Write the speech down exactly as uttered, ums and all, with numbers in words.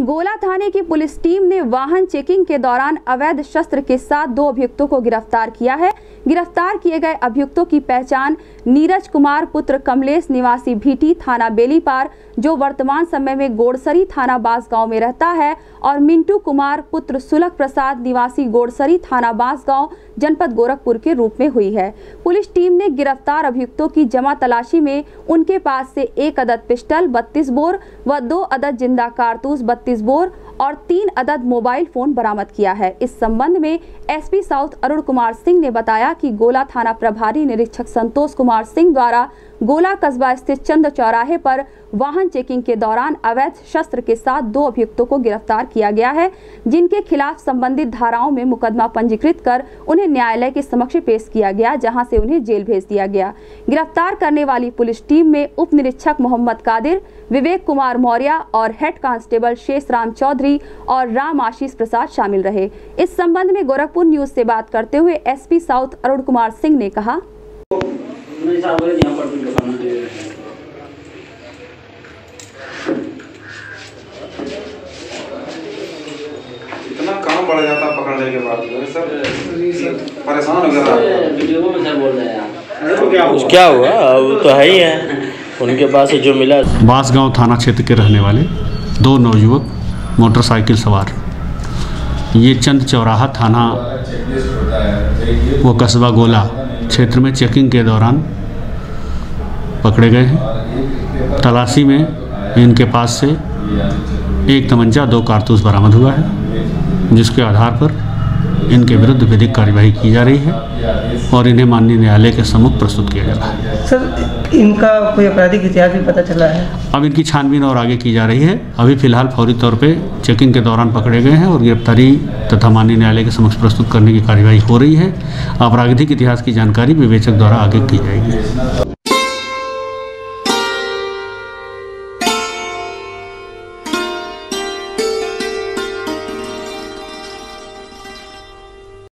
गोला थाने की police team ने वाहन चेकिंग के दौरान अवैध शस्त्र के साथ दो अभियुक्तों को गिरफ्तार किया है। गिरफ्तार किए गए अभियुक्तों की पहचान नीरज कुमार पुत्र कमलेश निवासी भीटी थाना बेलीपार, जो वर्तमान समय में गोड़सरी थाना बांसगांव में रहता है, और मिंटू कुमार पुत्र सुलख प्रसाद निवासी गोड़सरी थाना बांसगांव जनपद गोरखपुर के रूप में हुई है। पुलिस टीम ने गिरफ्तार अभियुक्तों की जमा तलाशी में उनके पास से एक अदद पिस्टल बत्तीस बोर व दो अदद जिंदा कारतूस बत्तीस बोर और तीन अदद मोबाइल फोन बरामद किया है। इस संबंध में एसपी साउथ अरुण कुमार सिंह ने बताया कि गोला थाना प्रभारी निरीक्षक संतोष कुमार सिंह द्वारा गोला कस्बा स्थित चंद चौराहे पर वाहन चेकिंग के दौरान अवैध शस्त्र के साथ दो अभियुक्तों को गिरफ्तार किया गया है, जिनके खिलाफ संबंधित धाराओं में मुकदमा पंजीकृत कर उन्हें न्यायालय के समक्ष पेश किया गया, जहां से उन्हें जेल भेज दिया गया। गिरफ्तार करने वाली पुलिस टीम में उप निरीक्षक मोहम्मद कादिर, विवेक कुमार मौर्य और हेड कांस्टेबल शेष राम चौधरी और राम आशीष प्रसाद शामिल रहे। इस संबंध में गोरखपुर न्यूज से बात करते हुए एसपी साउथ अरुण कुमार सिंह ने कहा, इतना काम बढ़ जाता पकड़ने के बाद सर परेशान हो गया। वीडियो में सर बोल रहे हैं तो क्या हुआ क्या हुआ वो तो है ही है, उनके पास जो मिला। बांसगांव थाना क्षेत्र के रहने वाले दो नवयुवक मोटरसाइकिल सवार ये चंद चौराहा थाना व कस्बा गोला क्षेत्र में चेकिंग के दौरान पकड़े गए हैं। तलाशी में इनके पास से एक तमंचा दो कारतूस बरामद हुआ है, जिसके आधार पर इनके विरुद्ध विधिक कार्यवाही की जा रही है और इन्हें माननीय न्यायालय के सम्मुख प्रस्तुत किया जा रहा है। सर, इनका कोई आपराधिक इतिहास भी पता चला है? अब इनकी छानबीन और आगे की जा रही है। अभी फिलहाल फौरी तौर पे चेकिंग के दौरान पकड़े गए हैं और गिरफ्तारी तथा माननीय न्यायालय के समक्ष प्रस्तुत करने की कार्यवाही हो रही है। आपराधिक इतिहास की जानकारी विवेचक द्वारा आगे की जाएगी।